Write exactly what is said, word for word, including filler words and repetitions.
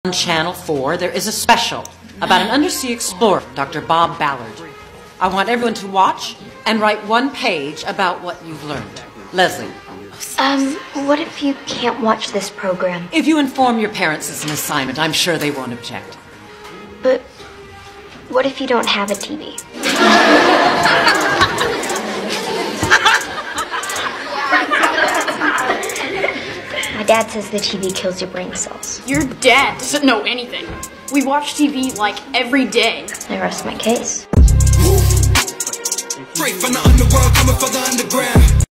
On Channel four, there is a special about an undersea explorer, Doctor Bob Ballard. I want everyone to watch and write one page about what you've learned. Leslie. Um, what if you can't watch this program? If you inform your parents it's an assignment, I'm sure they won't object. But what if you don't have a T V? My dad says the T V kills your brain cells. Your dad doesn't know anything. We watch T V like every day. I rest my case. Straight from the underworld, coming for the underground.